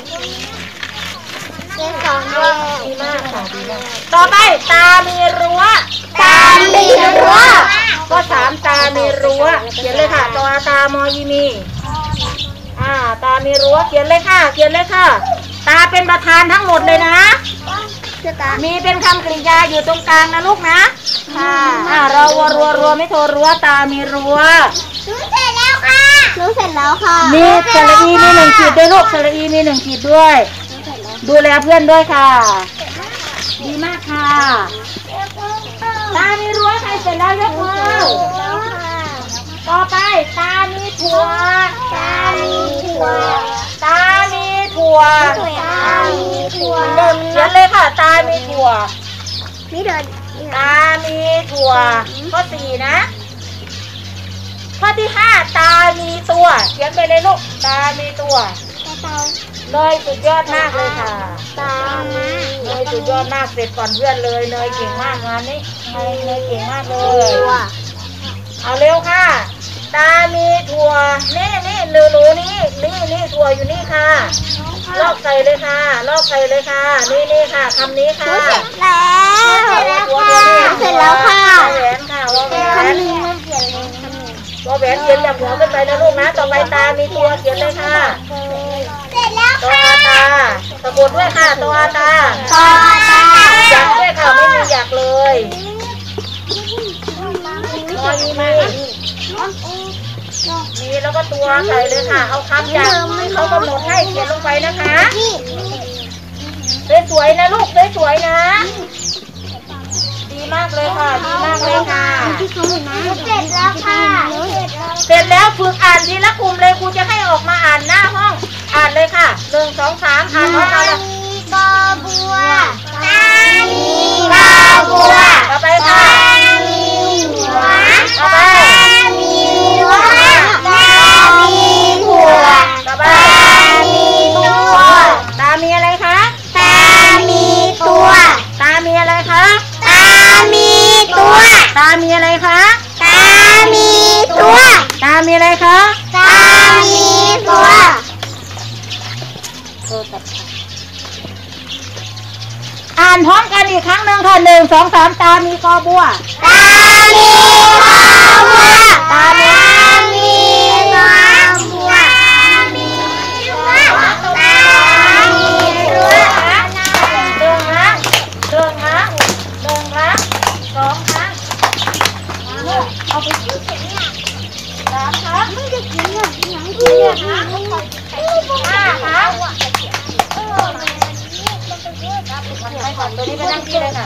เล่นสองแล้วดีมากค่ะดีมากต่อไปตามีรั้วตามีรั้วข้อสามตามีรั้วเขียนเลยค่ะตัวตามอยีมีอ่าตามีรั้วเขียนเลยค่ะเขียนเลยค่ะตาเป็นประธานทั้งหมดเลยนะมีเป็นคำกริยาอยู่ตรงกลางนะลูกนะค่ะอ่าเรารัวรัวรัวไม่โทรรั้วตามีรั้วรู้เสร็จแล้วค่ะรู้เสร็จแล้วค่ะมีสระอีมีหนึ่งขีดด้วยลูกสระอีมีหนึ่งขีดด้วยดูแลเพื่อนด้วยค่ะดีมากค่ะตามีรั้วใครเสร็จแล้วยกมือต่อไปตามีถั่วตามีถั่วตามีถั่วตามีถั่วเริ่มเขียนเลยค่ะตามีถั่วนี่เดินตามีถั่วข้อสี่นะข้อที่ห้าตามีตัวเขียนไปเลยลูกตามีตัวเนยสุดยอดมากเลยค่ะตามีเนยสุดยอดมากเสร็จก่อนเพื่อนเลยเนยเก่งมากงานนี้เนยเนยเก่งมากเลยเอาเร็วค่ะตามีถั่วนี่นี่หนูหนูนี่นี่นี่ถั่วอยู่นี่ค่ะลอกใส่เลยค่ะลอกใส่เลยค่ะนี่นี่ค่ะคำนี้ค่ะเสร็จแล้วเสร็จแล้วค่ะเสร็จแล้วค่ะแหวนค่ะว่าแหวนคำนี้มันเขียนเลยคำนี้ว่าแหวนเขียนจากหัวขึ้นไปนะลูกนะต่อไปตามีตัวเขียนเลยค่ะเสร็จแล้วตัวอาตาสะกดด้วยค่ะตัวอาตาตัวอาตาอยากด้วยค่ะไม่มีอยากเลยมอยีมีมีแล้วก็ตัวใส่เลยค่ะเอาคำจากที่เขากำหนดให้เขียนลงไปนะคะสวยๆนะลูกสวยๆนะดีมากเลยค่ะดีมากเลยค่ะเสร็จแล้วค่ะเสร็จแล้วฝึกอ่านทีละกลุ่มเลยครูจะให้ออกมาอ่านหน้าห้องอ่านเลยค่ะหนึ่งสองสามอ่านพร้อมกันเลยกอบัวตามีกอบัวต่อไปค่ะมีหัวต่อไปมีหัวตามีหัวต่อไปมีตัวตามีอะไรคะตามีตัวตามีอะไรคะตามีตัวตามีอะไรคะตามีตัวตามีอะไรคะตามีตัวอ่านพร้อมกันอีกครั้งหนึ่งค่ะหนึ่งสองสามตามีกอบัวตามีกอบัวตามีมีกอบัวตามีรั้วตามีรั้วหนึ่งครั้งหนึ่งครั้งหนึ่งครั้งสองครั้งเอาไปกินเสร็จเนี่ยสามครั้งไม่ได้กินเนี่ยยังไม่กินเนี่ยนะห้าครั้งไปก่อนตัวนี้ไปนั่งที่เลยค่ะ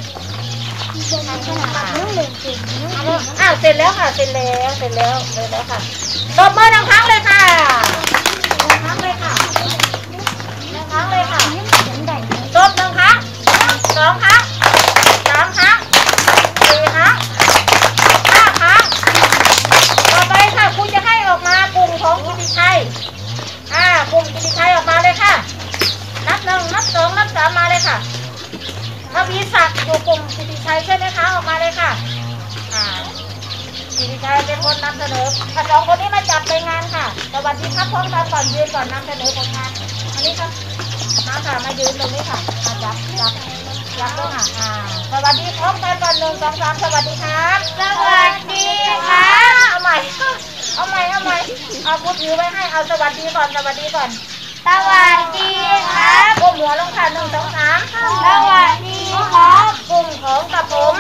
อ้าวเสร็จแล้วค่ะเสร็จแล้วเสร็จแล้วเสร็จแล้วค่ะตบมือหนึ่งครั้งเลยค่ะหนึ่งครั้งเลยค่ะหนึ่งครั้งเลยค่ะตบหนึ่งครั้งสองครั้งสามครั้งสี่ครั้งห้าครั้งต่อไปค่ะครูจะให้ออกมากลุ่มของกิติชัยอ่ากลุ่มกิติชัยออกมาเลยค่ะนับหนึ่งนับสองนับสามมาเลยค่ะทวีศักดิ์อยู่กลุ่มกิติชัยใช่ไหมคะออกมาเลยค่ะอ่ากิติชัยเป็นคนนำเสนอถ้าสองคนนี้มาจับรายงานค่ะสวัสดีครับพร้อมกันก่อนยืนก่อนนำเสนอผลงานอันนี้ครับมาค่ะมายืนตรงนี้ค่ะมาจับจับจับด้วยค่ะอ่าสวัสดีพร้อมกันก่อนหนึ่งสองสามสวัสดีครับสวัสดีค่ะเอาใหม่เอาใหม่เอาใหม่เอาพูดถือไว้ให้เอาสวัสดีก่อนสวัสดีก่อนสวัสดีครับก้มหัวลงค่ะหนึ่งสองสามสวัสดีครับกลุ่มของกับผม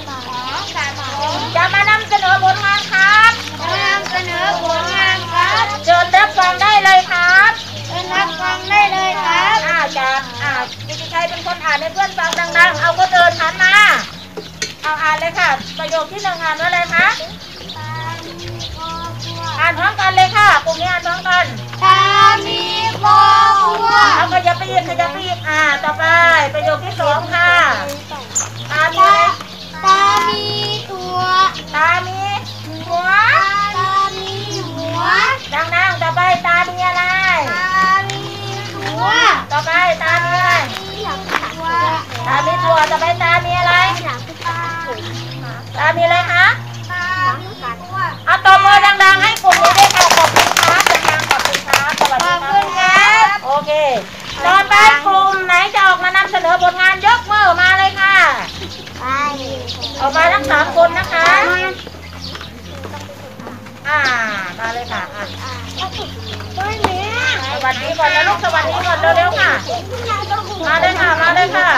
จะมานำเสนอผลงานครับจะนำเสนอผลงานครับเชิญรับฟังได้เลยครับเชิญรับฟังได้เลยครับอ่าจากอ่ากิติชัยเป็นคนอ่านให้เพื่อนฟังดังๆเอาก็เดินหันมาเอาอ่านเลยค่ะประโยคที่หนึ่งอ่านว่าอะไรคะอ่านพร้อมกันเลยค่ะกลุ่มนี้อ่านพร้อมกันตามีคอวัวเอาขยับไปอีกขยับไปอีกอ่าต่อไปประโยคที่สองค่ะตามีตามีตัวตามีหัวตามีหัวดังๆต่อไปตามีอะไรตามีหัวต่อไปตามีอะไรตามีตัวต่อไปตามีอะไรตามีอะไรคะเอาต่อมือดังๆให้กลุ่มนี้ได้ค่ะขอบคุณครับดังๆขอบคุณครับสวัสดีครับโอเคต่อไปกลุ่มไหนจะออกมานำเสนอผลงานยกมือมาเลยค่ะออกมาทั้งสามคนนะคะอ่ามาเลยค่ะอ่ะสวัสดีก่อนนะลูกสวัสดีก่อนเร็วๆค่ะมาเลยค่ะมาเลยค่ะ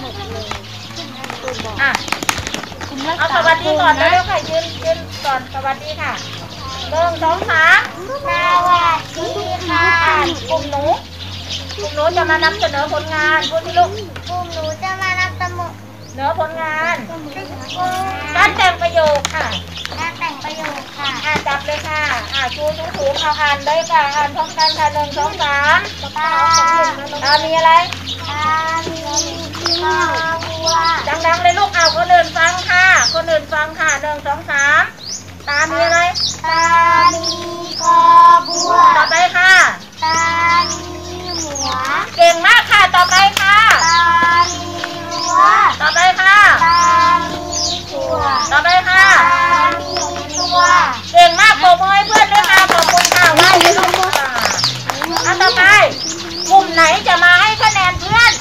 อ่ะเอาสวัสดีก่อนเร็วๆค่ะยืนยืนก่อนสวัสดีค่ะหนึ่งสองสามสวัสดีค่ะกลุ่มหนูกลุ่มหนูจะมานำเสนอผลงานพูดที่ลูกกลุ่มหนูจะมานำเสนอเนื้อผลงานการแต่งประโยคค่ะการแต่งประโยคค่ะอ่านจับเลยค่ะอ่านชูสูงๆเอาอ่านได้ค่ะอ่านพร้อมกันค่ะหนึ่งสองสามตาตามีอะไรตามีคอวัวดังๆเลยลูกเอาคนอื่นฟังค่ะคนอื่นฟังค่ะหนึ่งสองสามตามีอะไรตามีคอวัวต่อไปค่ะตามีหัวเก่งมากค่ะต่อไปค่ะตามีหัวต่อไปค่ะตามีตัวต่อไปค่ะตามีตัวเก่งมากปรบมือให้เพื่อนด้วยค่ะขอบคุณค่ะว่าอยู่ลูกค่ะอันต่อไปกลุ่มไหนจะมาให้คะแนนเพื่อน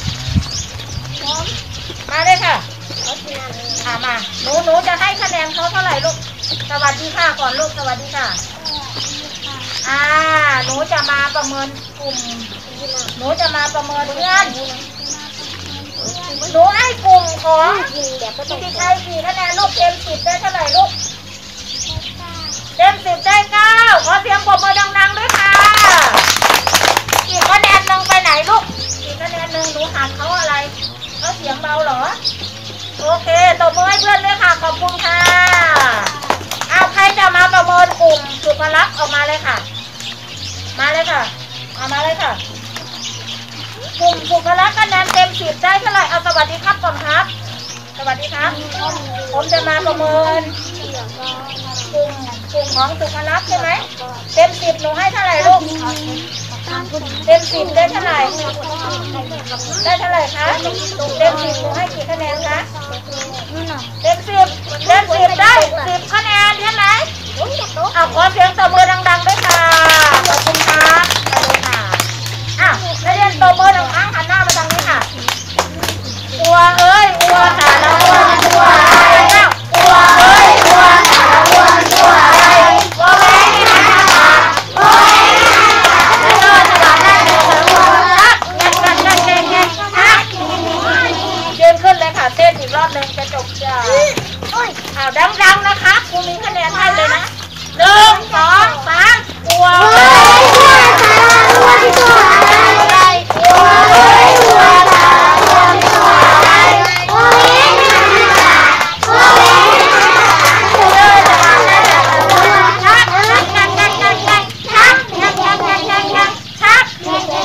มาเลยค่ะอ่ามาหนูหนูจะให้คะแนนเขาเท่าไหร่ลูกสวัสดีค่ะก่อนลูกสวัสดีค่ะอ่าหนูจะมาประเมินกลุ่มหนูจะมาประเมินเพื่อนหนูให้กลุ่มของกิติชัยกี่คะแนนลูกเต็มสิบได้เท่าไหร่ลูกเต็มสิบได้เก้าขอเสียงปรบมือดังๆด้วยค่ะกี่คะแนนลงไปไหนลูกกี่คะแนนหนึ่งหนูหักเขาอะไรเขาเสียงเบาเหรอโอเคตบมือให้เพื่อนด้วยค่ะขอบคุณค่ะเอาใครจะมาประเมินกลุ่มสุภลักษณ์ออกมาเลยค่ะมาเลยค่ะเอามาเลยค่ะกลุ่มสุภลักษณ์คะแนนเต็มสิบได้เท่าไหร่เอาสวัสดีครับก่อนครับสวัสดีครับผมจะมาประเมินกลุ่มกลุ่มของสุภลักษณ์ใช่ไหมเต็มสิบหนูให้เท่าไหร่ลูกเต็มสิบได้เท่าไหร่ได้เท่าไหร่คะเต็มสิบหนูให้กี่คะแนนคะเต็มสิบเต็มสิบได้สิบคะแนนใช่ไหมเอาขอเสียงตบมือดังๆด้วยค่ะขอบคุณครับไปเลยค่ะอ้าวนักเรียนตบมือหนึ่งครั้งหันหน้ามาทางนี้ค่ะอัวเอ้ยอัวสารอัวอัวอะไรเนี่ยอัวเอ้ยอัวสารอัวอัวอะไรอัวแม่ที่ไหนมาอัวแม่ที่ไหนมาแล้วก็สลับได้เลยสารอัวฮักงัดงัดงัดงัดงัดฮักยืนขึ้นเลยค่ะเต้นอีกรอบหนึ่งจะจบจ้าอ้าวดังๆนะคะครูมีคะแนนให้เลยนะหนึ่งสองสามอัวเอ้ยอัวสารอัวอัวอะไรอัวเอ้ยอัวสารอัวอัวอะไรอัวเอ้ยอัวเอ้ยอัวเอ้ยชักชักชักชักชักชักชักชักชักชักชักชักชัก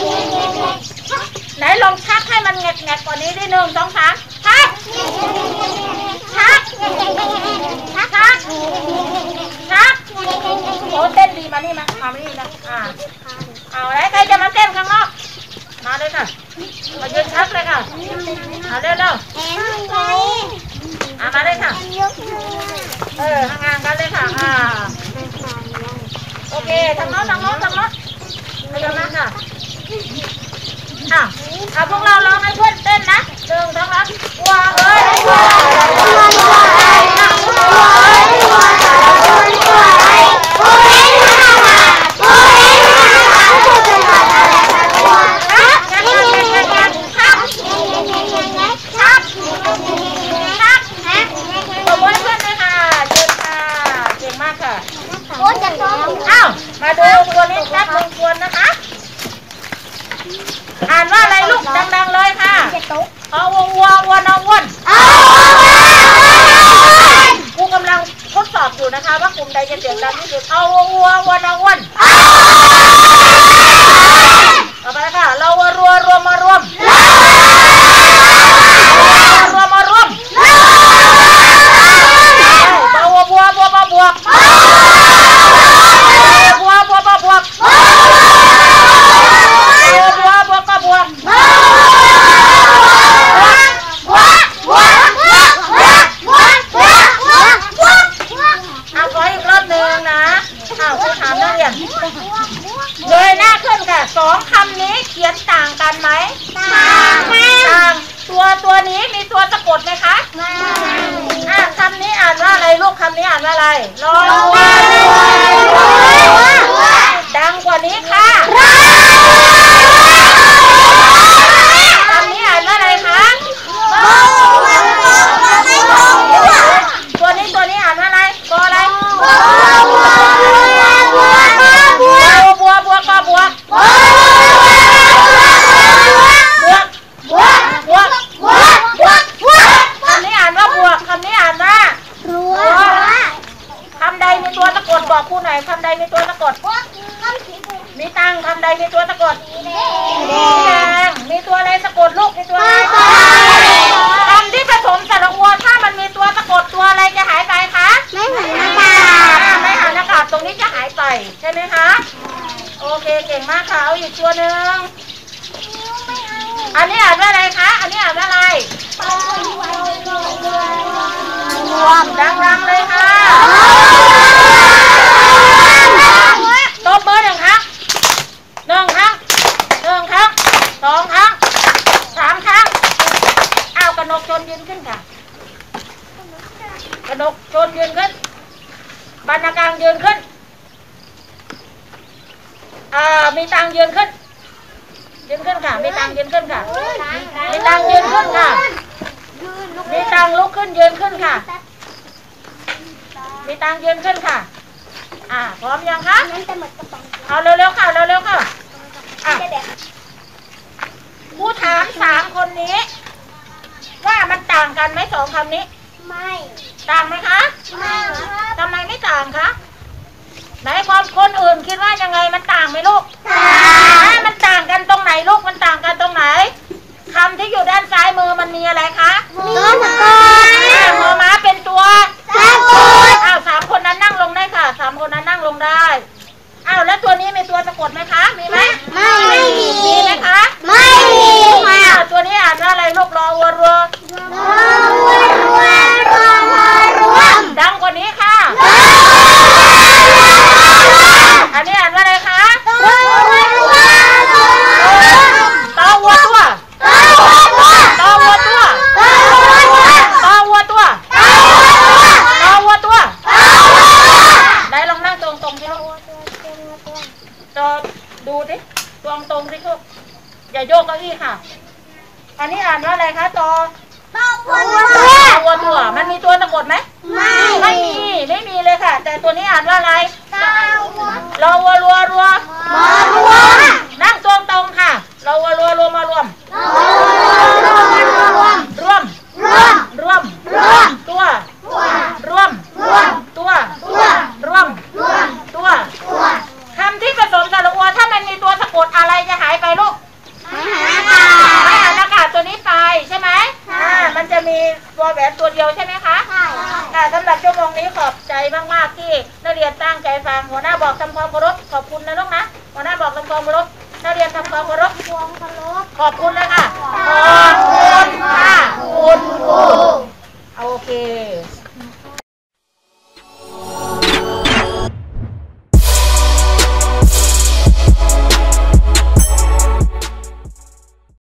ไหนลองชักให้มันแงกแงกกว่านี้ดิหนึ่งสองสามชักชักชักชักชักโอ้เต้นดีมานี่มาเอามานี่นะอ่าเอาแล้วใครจะมาเต้นข้างนอกมาเลยค่ะมายืนชักเลยค่ะเอาเร็วเร็วเอามาเลยค่ะเออห่างๆกันเลยค่ะอ่าโอเคทางโน้นทางโน้นทางโน้นไปกันมาค่ะอ่ะเอาพวกเราลองให้เพื่อนเต้นนะหนึ่งสองสามวัวเอ้ยวัววัววัวอะไรนะวัวเอ้ยวัวสารวัววัวอะไรวัวเอ้ยวัวมาวัวเอ้ยวัวมาวัวจะมาอะไรวัวฮักฮักฮักฮักฮักฮักฮักฮักฮักขอบคุณเพื่อนด้วยค่ะเชิญค่ะเก่งมากค่ะโอ้จะต้องอ้าวมาดูตัวนี้แป๊บนึงควรนะคะอ่านว่าอะไรลูกดังๆเลยค่ะเอาวัววัววัวนอนครูกำลังทดสอบอยู่นะคะว่ากลุ่มใดจะเสียงดังที่สุดเอาวัววัววัวนอนต่อไปค่ะเรารัวรวมมารวมรวมมารวมบัวบัวบัวบัวบัวบัวบัวบัวบัวบัวบัวบัวก็บัวเอาขออีกรอบหนึ่งนะเอาครูถามนักเรียนเงยหน้าขึ้นค่ะสองคำนี้เขียนต่างกันไหมต่างตัวตัวนี้มีตัวสะกดไหมคะอ่ะคำนี้อ่านว่าอะไรลูกคำนี้อ่านว่าอะไรรอดังกว่านี้ค่ะคำนี้อ่านว่าอะไรคะตัวนี้ตัวนี้อ่านว่าอะไรกออะไรบัวบัวบัวบัวบวกบวกบวกบวกบวกคำนี้อ่านว่าบวกคำนี้อ่านว่ารัวคำใดมีตัวสะกดบอกครูหน่อยคำใดมีตัวสะกดมีตังคำใดมีตัวสะกดสีแดงมีตัวอะไรสะกดลูกมีตัวอะไรคำที่ผสมสระอัวถ้ามันมีตัวสะกดตัวอะไรจะหายไปคะไม่หันอากาศไม่หันอากาศตรงนี้จะหายไปใช่ไหมคะโอเคเก่งมากค่ะเอาอีกตัวหนึ่งอันนี้อ่านว่าอะไรคะอันนี้อ่านว่าอะไรรวมดังๆเลยค่ะตบมือหนึ่งครั้งหนึ่งครั้งหนึ่งครั้งสองครั้งสามครั้งเอากระนกชนยืนขึ้นค่ะกระนกชนยืนขึ้นบรรณาการยืนขึ้นอ่ามีตังยืนขึ้นยืนขึ้นค่ะมีตังยืนขึ้นค่ะมีตังยืนขึ้นค่ะมีตังลุกขึ้นยืนขึ้นค่ะมีตังยืนขึ้นค่ะอ่าพร้อมยังคะเอาเร็วๆค่ะเร็วๆค่ะอ่ะผู้ถามสามคนนี้ว่ามันต่างกันไหมสองคำนี้ไม่ต่างไหมคะไม่ทำไมไม่ต่างคะไหนความคนอื่นคิดว่ายังไงมันต่างไหมลูกต่างมันต่างกันตรงไหนลูกมันต่างกันตรงไหนคำที่อยู่ด้านซ้ายมือมันมีอะไรคะมีตัวสะกดมอม้าเป็นตัวสะกดอ้าวสามคนนั้นนั่งลงได้ค่ะสามคนนั้นนั่งลงได้อ้าวแล้วตัวนี้มีตัวสะกดไหมคะมีไหมไม่ไม่มีมีไหมคะไม่มีค่ะตัวนี้อ่านว่าอะไรลูกรอวัวรัวรัวรัวรัวรัวดังกว่านี้ค่ะอันนี้อ่านว่าอะไรคะตอวัวตัวตอวัวตัวตอวัวตัวตอวัวตัวได้ลองนั่งตรงตรงที่ลูกจอดูดิตรงตรงที่ลูกอย่าโยกเก้าอี้ค่ะอันนี้อ่านว่าอะไรคะตอตอวัวตัวตอวัวตัวมันมีตัวสะกดไหมไม่ไม่มีไม่มีเลยค่ะแต่ตัวนี้อ่านว่าอะไรรอวัวรัวรัวมารัวนั่งตรงตรงค่ะรอวัวรัวรัวมารวมรวมรวมตัวรวมตัวรวมตัวคำที่ผสมสระอัวถ้ามันมีตัวสะกดอะไรจะหายไปลูกไม่หันอากาศตัวนี้ไปใช่ไหมอ่ามันจะมีตัวแหวนตัวเดียวใช่ไหมคะใช่ค่ะสำหรับชั่วโมงนี้ขอบใจมากๆที่นักเรียนตั้งใจฟังหัวหน้าบอกทำความเคารพขอบคุณนะลูกนะหัวหน้าบอกทำความเคารพนักเรียนทำความเคารพขอบคุณเลยค่ะ